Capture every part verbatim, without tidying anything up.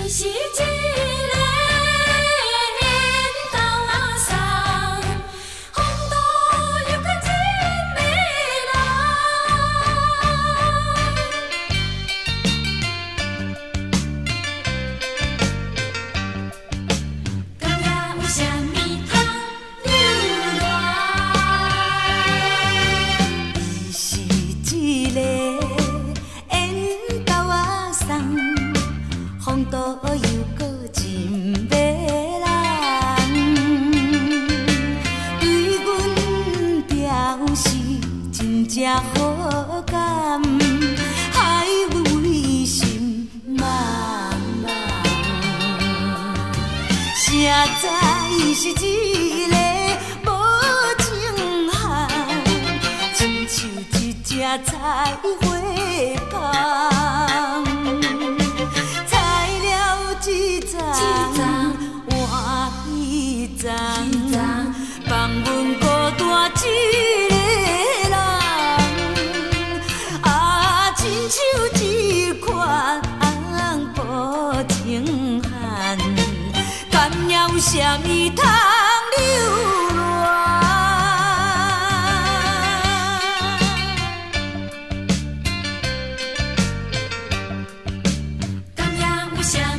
是一个缘投送，风度又搁真迷人。今夜有啥物通流浪？ 伊是一个缘投送。风度又搁真迷人，对阮表示真正好感，害阮为心茫茫。谁知伊是一个无情汉，亲像一只菜花芳。一丛换一丛，放阮孤单一个人，啊，亲像一款无情汉，敢也有啥物通流浪？ 今夜有啥物？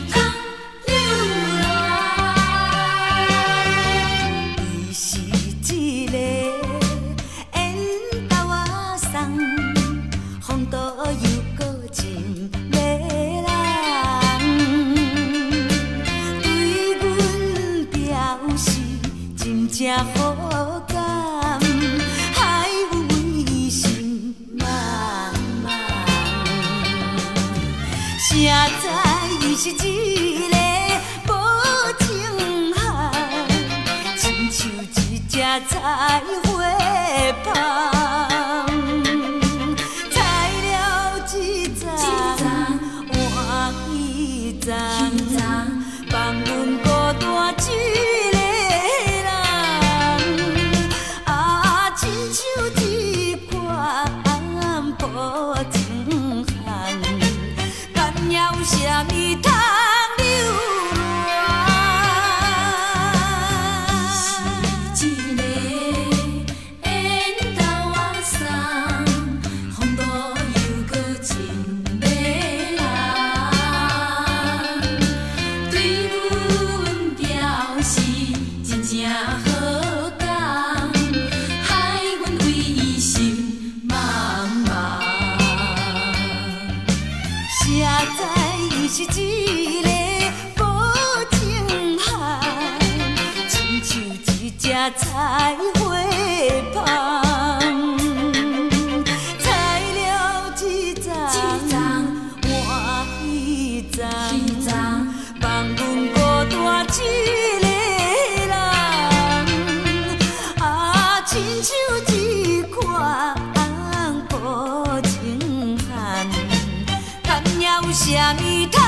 真好感，害阮为心茫茫。谁知伊是一个无情汉，亲像一只菜花芳。采了一丛换一丛，放阮孤单一个。啥物通流浪？是一个缘投送，风度又搁真迷人，对阮表示真正好感，害阮为心茫茫。谁知？伊是一个无情汉，亲像一只菜花芳。采了一丛换一丛，放阮孤单一个人，啊，亲像一款无情汉。敢也有啥物通？